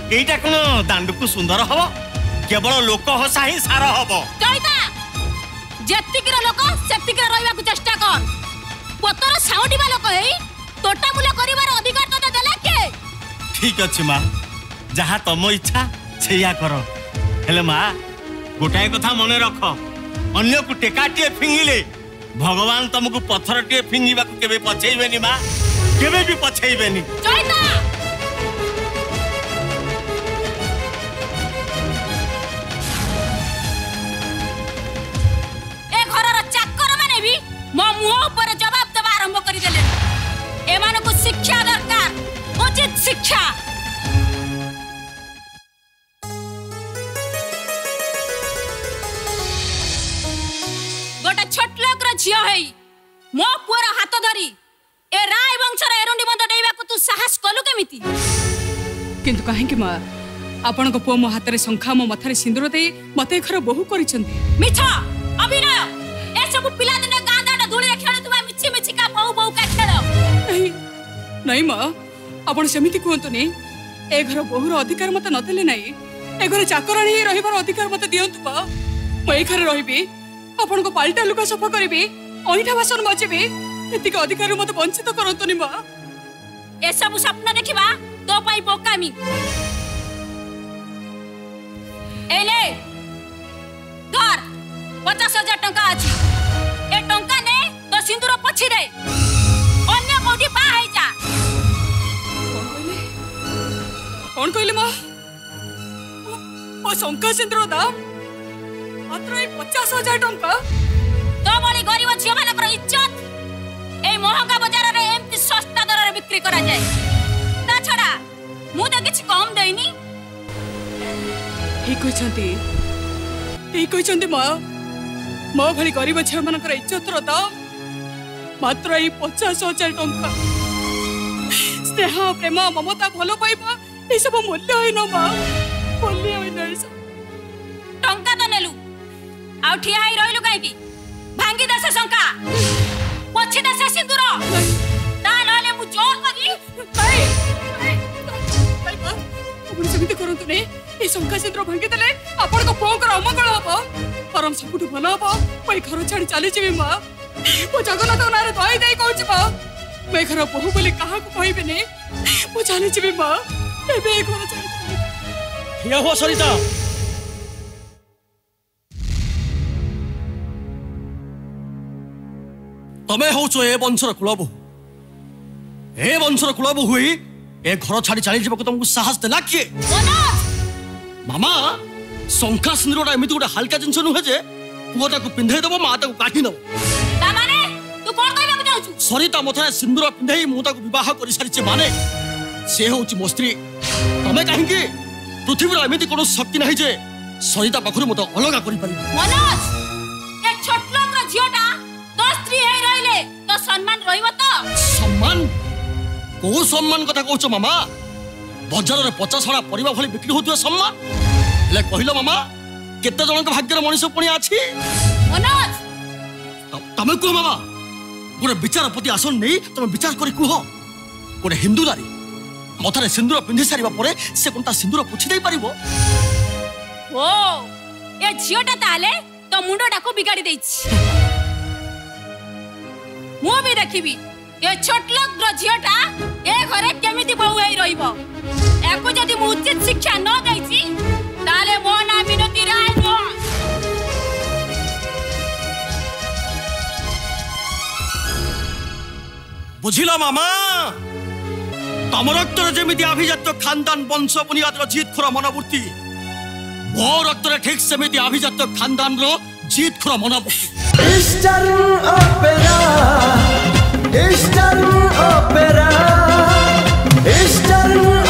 एटा कोन दांडुकु सुंदर हबो केवल लोक हसा ही सार हबो चैता जेतिकर लोक सेतिकर रहइबा को चेष्टा कर पतर साउडीबा लोक हेई तोटा मुला करिवार अधिकार तो देला के ठीक अछि मां जहा तम इच्छा छैया करो हेले मां गोटाए कथा मने रख अन्य को टेकाटिए फिंगिले भगवान तुमको पत्थरटिए फिंगिबा को केबे पछेइबेनी मां केबे भी पछेइबेनी चैता ए घरर चाकर माने भी मो मुंह पर जवाब देबा आरंभ करि देले एमानो को शिक्षा दरकार उचित शिक्षा झियो है मो पुअर हाथ धरी ए राय वंशर एरुंडी बंद डेइबा को तू साहस कलु केमिति किंतु काहे कि मां आपन को पो मो हाथ रे शंखा मो मथारे सिंदूर देई मते घर बहु करिसंती मिछा अभिनय ए सब पिला दिन गांदाडा धुळी खेळ तुबा मिछि मिछि का बहु बहु का खेळ नहीं मां आपन समिति कोंतो ने ए घर बहुर अधिकार मते नदेले नहीं ए घर चाकराणी रहिबार अधिकार मते दियंतु बा मैं ए घर रहिबी आपन को पाल्टा लुका सफा करिबी ओइठा बासन मजिबी एतिक अधिकार मते वंचित करंतनी मां ए सब सपना देखिबा तो पाई बोकामी एले घर 50,000 टंका अछि ए टंका ने तो सिंदूर पछि रे अन्य कोठी पा है जा कौन कहले मां ओ शंका सिंदूर दाम मात्र 50,000 टंका तो बड़ी गरीब झियो मानकर इज्जत ए महंगा बाजार रे एमती सस्ता दर रे बिक्री करा जाय ता छडा मु तो किछ कम देइनी ठीक कहछंती मां मो भली गरीब झियो मानकर इज्जत रो दाम मात्र 50,000 टंका स्नेह प्रेम ममता भलो पाइबा ए सब मूल्य होइनो मां मूल्य होइनो टंका तो नेलु आउ ठिया ही रहिलु काई की भांगी दसे शंका पछि दसे सिंदूर ता नले मु जोर करी आपण समिति करंतु ने ए शंका सिंदूर भांगी देले आपण को पोंकर अमंगल हबो परम सबुठु भलो हबो मैं घर छाड़ी चली जेबी मां मो जगन्नाथ नारे दई दई कहउछि मां मैं घर बहु बोली काहा को कहबे ने मो चली जेबी मां एबे घर छाड़ी हिया हो सरिता तमे होचो ए वंशर कुलबहू ए वंशर कुलबहू हुई ए घर छाड़ी चली जीवक तुमको साहस देला किए मामा शंखा सिंदूरटा एमती गोटे हल्का जिनस नुहे जे पुओटा को पिंधे दबो माता को काटी नबो ता माने तू कोन कहबा चाहछु सरिता मथारे सिंदूर पिंधेई मुता को विवाह करि सारिचे माने से होची मो स्त्री तमे काहे कि पृथ्वीर एमती कोनो शक्ति नाही जे सरिता पाखरु मत अलगा करि पारि मनोज ए छोट लोक रो झियोटा तो स्त्री है रहिले तो सम्मान रहिबो तो सम्मान को सम्मान कथा कहछो मामा बाजार रे 50 परिबा भली बिक्री होतुवा सम्मान ले कहिलो मामा केते जन के भाग्यर मनीष पुणी आछि मनोज तमे को मामा गोटे विचारपति आसन नहीं तुम विचार करी कुह गोटे हिंदू नारी मथारे सिंदूर पिंधि सारिबा परे से कोनता सिंदूर पुछि देई परिबो ओ ए झियोटा ताले तो मुंडोटा को बिगाड़ी देछि मु भी देखिबी ए छोट लोक रो झियोटा ए घरे केमिति बहु हेई रहिबो एको जदी मु उचित शिक्षा न दैछि ताले मो ना मिनती राइबो बुझिला मामा तम रक्तर जेमिति अभिजात खानदान वंश बुनियाद जीत खोर मनोवृत्ति मो रक्तर ठीक सेमिति अभिजात खानदान रो जीत खोर मनोवृत्ति Eastern Opera